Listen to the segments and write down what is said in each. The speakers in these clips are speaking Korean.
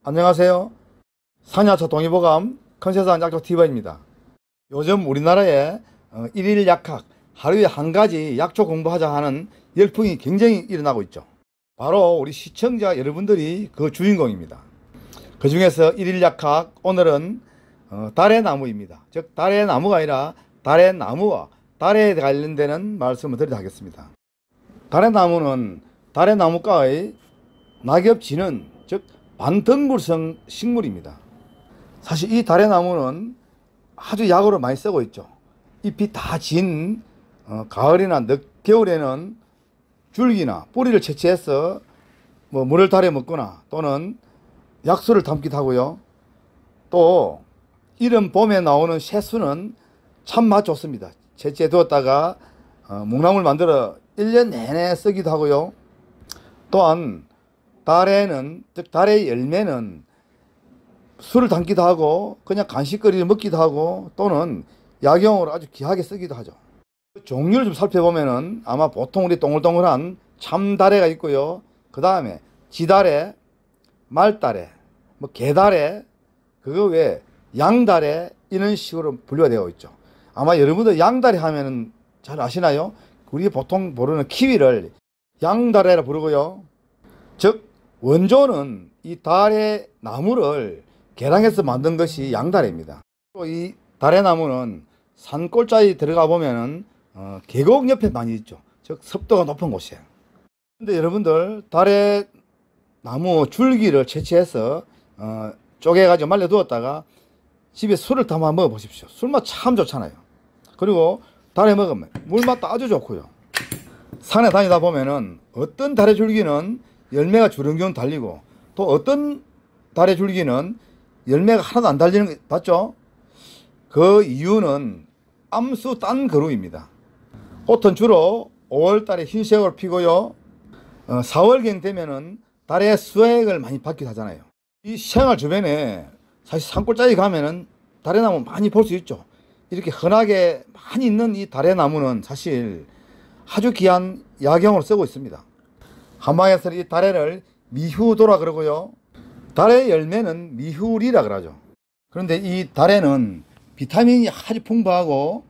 안녕하세요. 산야초 동의보감 컨세상 약초TV입니다. 요즘 우리나라에 일일 약학, 하루에 한 가지 약초 공부하자 하는 열풍이 굉장히 일어나고 있죠. 바로 우리 시청자 여러분들이 그 주인공입니다. 그 중에서 일일 약학, 오늘은 달의 나무입니다. 즉 달의 나무가 아니라 달의 나무와 달에 관련되는 말씀을 드리도록 하겠습니다. 달의 나무는 달의 나무과의 낙엽지는, 즉 반덩굴성 식물입니다. 사실 이 달의 나무는 아주 약으로 많이 쓰고 있죠. 잎이 다 진 가을이나 늦겨울에는 줄기나 뿌리를 채취해서 물을 달여 먹거나 또는 약수를 담기도 하고요. 또 이른 봄에 나오는 새수는 참 맛 좋습니다. 채취해 두었다가 묵나물 만들어 1년 내내 쓰기도 하고요. 또한 달에는, 즉 달의 열매는 술을 담기도 하고 그냥 간식거리를 먹기도 하고 또는 약용으로 아주 귀하게 쓰기도 하죠. 종류를 좀 살펴보면은 아마 보통 우리 동글동글한 참다래가 있고요. 그 다음에 지다래, 말다래, 개다래, 그거 외에 양다래, 이런 식으로 분류가 되어 있죠. 아마 여러분들 양다래 하면은 잘 아시나요? 우리 보통 부르는 키위를 양다래라 부르고요. 즉 원조는 이 달의 나무를 개량해서 만든 것이 양다래입니다. 또 이 달의 나무는 산골짜기 들어가 보면은 계곡 옆에 많이 있죠. 즉 습도가 높은 곳이에요. 근데 여러분들 달의 나무 줄기를 채취해서 쪼개가지고 말려 두었다가 집에 술을 담아 먹어 보십시오. 술맛 참 좋잖아요. 그리고 달에 먹으면 물맛도 아주 좋고요. 산에 다니다 보면은 어떤 달의 줄기는 열매가 주렁주렁 달리고 또 어떤 달의 줄기는 열매가 하나도 안 달리는 거 봤죠? 그 이유는 암수 딴 그루입니다. 꽃은 주로 5월달에 흰색으로 피고요. 4월경 되면은 달의 수액을 많이 받기도 하잖아요. 이 생활 주변에 사실 산골짜기 가면은 달의 나무 많이 볼 수 있죠. 이렇게 흔하게 많이 있는 이 달의 나무는 사실 아주 귀한 약용으로 쓰고 있습니다. 한방에서는 이 다래를 미후도라 그러고요. 달의 열매는 미후리라 그러죠. 그런데 이 달에는 비타민이 아주 풍부하고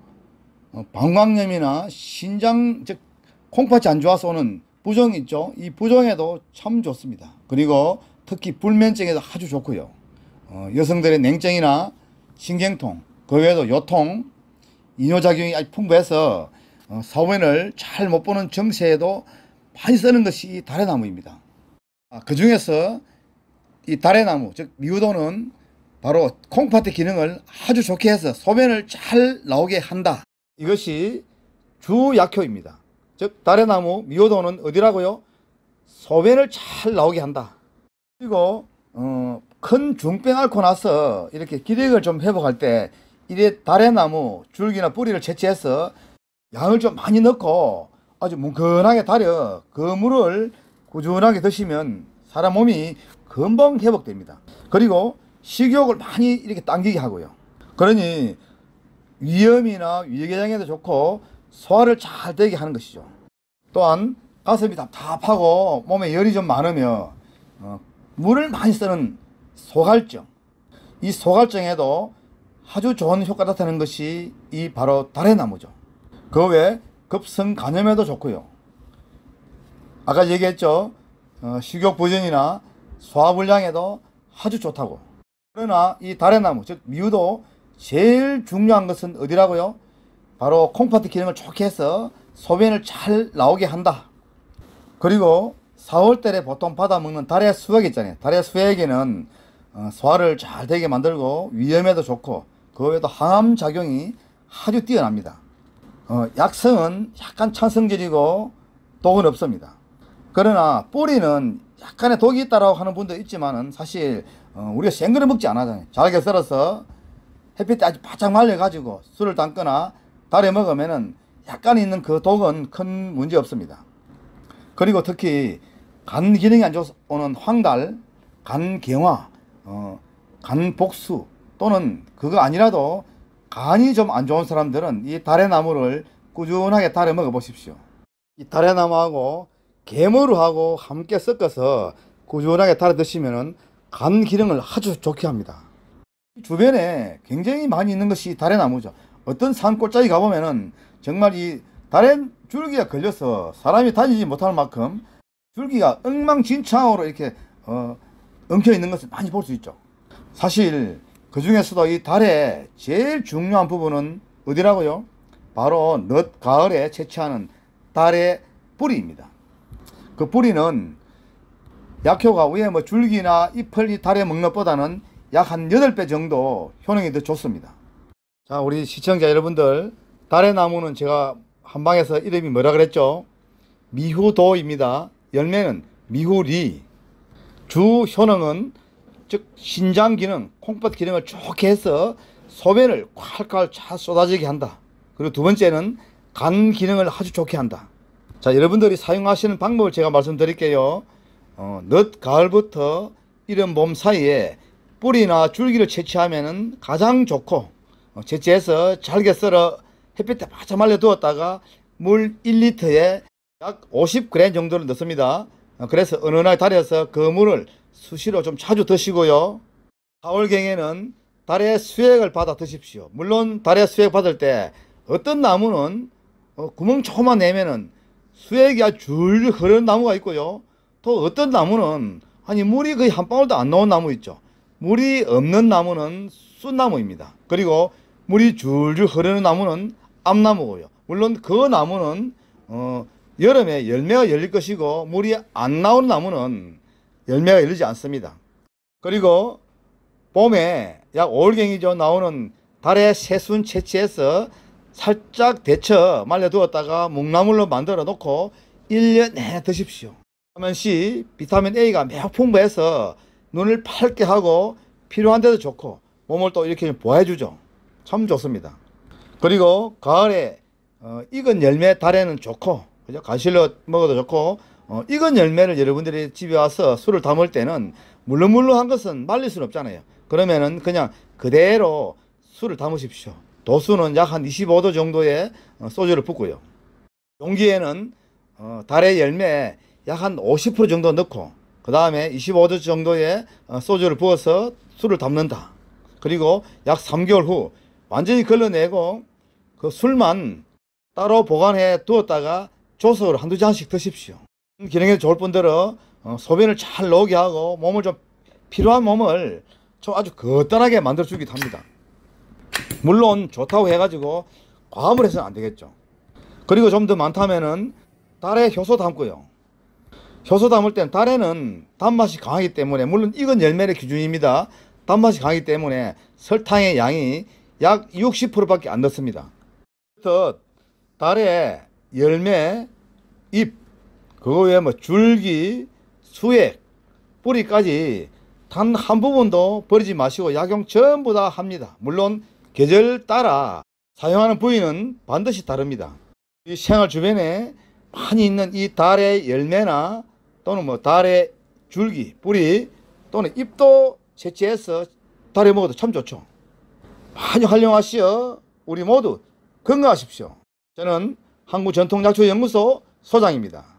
방광염이나 신장, 즉 콩팥이 안 좋아서 오는 부종 있죠. 이 부종에도 참 좋습니다. 그리고 특히 불면증에도 아주 좋고요. 여성들의 냉증이나 신경통, 그 외에도 요통, 이뇨작용이 아주 풍부해서 사원을 잘 못 보는 정세에도 많이 쓰는 것이 이 달의 나무입니다. 그 중에서 이 달의 나무, 즉 미후도는 바로 콩팥의 기능을 아주 좋게 해서 소변을 잘 나오게 한다. 이것이 주 약효입니다. 즉 달의 나무 미후도는 어디라고요? 소변을 잘 나오게 한다. 그리고 큰 중병 앓고 나서 이렇게 기력을 좀 회복할 때 이래 달의 나무 줄기나 뿌리를 채취해서 양을 좀 많이 넣고 아주 뭉근하게 달여 그 물을 꾸준하게 드시면 사람 몸이 금방 회복됩니다. 그리고 식욕을 많이 이렇게 당기게 하고요. 그러니 위염이나 위궤장에도 좋고 소화를 잘 되게 하는 것이죠. 또한 가슴이 답답하고 몸에 열이 좀 많으며 물을 많이 쓰는 소갈증, 이 소갈증에도 아주 좋은 효과 나타내는 것이 이 바로 달의 나무죠. 그 외에 급성 간염에도 좋고요. 아까 얘기했죠. 식욕 부진이나 소화불량에도 아주 좋다고. 그러나 이 달의 나무, 즉 미후도 제일 중요한 것은 어디라고요? 바로 콩팥의 기능을 좋게 해서 소변을 잘 나오게 한다. 그리고 4월달에 보통 받아 먹는 달의 수액 있잖아요. 달의 수액에는 소화를 잘 되게 만들고 위염에도 좋고 그 외에도 항암 작용이 아주 뛰어납니다. 약성은 약간 찬성질이고 독은 없습니다. 그러나 뿌리는 약간의 독이 있다라고 하는 분도 있지만은 사실 우리가 생거를 먹지 않아요. 잘게 썰어서 햇빛에 아주 바짝 말려 가지고 술을 담거나 달에 먹으면은 약간 있는 그 독은 큰 문제 없습니다. 그리고 특히 간 기능이 안 좋아서 오는 황달, 간경화, 간복수 또는 그거 아니라도 간이 좀 안 좋은 사람들은 이 달의 나무를 꾸준하게 달여 먹어 보십시오. 이 달의 나무하고 계모루하고 함께 섞어서 꾸준하게 달아 드시면은 간 기능을 아주 좋게 합니다. 주변에 굉장히 많이 있는 것이 다래나무죠. 어떤 산 골짜기 가보면은 정말 이 다래 줄기가 걸려서 사람이 다니지 못할 만큼 줄기가 엉망진창으로 이렇게 엉켜 있는 것을 많이 볼 수 있죠. 사실 그 중에서도 이 달의 제일 중요한 부분은 어디라고요? 바로 늦 가을에 채취하는 달의 뿌리입니다. 그 뿌리는 약효가 위에 뭐 줄기나 잎을 이 달에 먹는 것보다는 약 한 8배 정도 효능이 더 좋습니다. 자, 우리 시청자 여러분들, 달의 나무는 제가 한방에서 이름이 뭐라 그랬죠? 미후도입니다. 열매는 미후리. 주 효능은 즉 신장 기능, 콩팥 기능을 좋게 해서 소변을 콸콸 잘 쏟아지게 한다. 그리고 두 번째는 간 기능을 아주 좋게 한다. 자, 여러분들이 사용하시는 방법을 제가 말씀드릴게요. 늦 가을부터 이른 봄 사이에 뿌리나 줄기를 채취하면 가장 좋고, 채취해서 잘게 썰어 햇빛에 바짝 말려 두었다가 물 1리터에 약 50g 정도를 넣습니다. 그래서 은은하게 달여서 그 물을 수시로 좀 자주 드시고요. 4월경에는 달의 수액을 받아 드십시오. 물론 달의 수액 받을 때 어떤 나무는 구멍 조금만 내면은 수액이 아주 줄줄 흐르는 나무가 있고요. 또 어떤 나무는 아니 물이 거의 한 방울도 안 나온 나무 있죠. 물이 없는 나무는 쑥나무입니다. 그리고 물이 줄줄 흐르는 나무는 암나무고요. 물론 그 나무는 여름에 열매가 열릴 것이고 물이 안 나오는 나무는 열매가 열리지 않습니다. 그리고 봄에 약 5월경이죠 나오는 달의 새순 채취해서 살짝 데쳐 말려두었다가 묵나물로 만들어 놓고 1년 내내 드십시오. 비타민C, 비타민 A가 매우 풍부해서 눈을 밝게 하고 필요한 데도 좋고 몸을 또 이렇게 보호해주죠. 참 좋습니다. 그리고 가을에 익은 열매 달에는 좋고, 그죠? 가실로 먹어도 좋고, 익은 열매를 여러분들이 집에 와서 술을 담을 때는 물렁물렁한 것은 말릴 수는 없잖아요. 그러면은 그냥 그대로 술을 담으십시오. 도수는 약 한 25도 정도의 소주를 붓고요. 용기에는 달의 열매 약 한 50% 정도 넣고 그 다음에 25도 정도의 소주를 부어서 술을 담는다. 그리고 약 3개월 후 완전히 걸러내고 그 술만 따로 보관해 두었다가 조석으로 한두 잔씩 드십시오. 기능에 좋을 뿐더러 소변을 잘 나오게 하고 몸을 좀 필요한 몸을 좀 아주 거뜬하게 만들어 주기도 합니다. 물론 좋다고 해가지고 과음을 해서는 안 되겠죠. 그리고 좀 더 많다면은 달에 효소 담고요. 효소 담을 때는 달에는 단맛이 강하기 때문에, 물론 익은 열매의 기준입니다. 단맛이 강하기 때문에 설탕의 양이 약 60%밖에 안 넣습니다. 달에 열매, 잎, 그거 외에 뭐 줄기, 수액, 뿌리까지 단 한 부분도 버리지 마시고 약용 전부 다 합니다. 물론 계절 따라 사용하는 부위는 반드시 다릅니다. 이 생활 주변에 많이 있는 이 달의 열매나 또는 뭐 달의 줄기, 뿌리 또는 잎도 채취해서 달에 먹어도 참 좋죠. 많이 활용하시어 우리 모두 건강하십시오. 저는 한국전통약초연구소 소장입니다.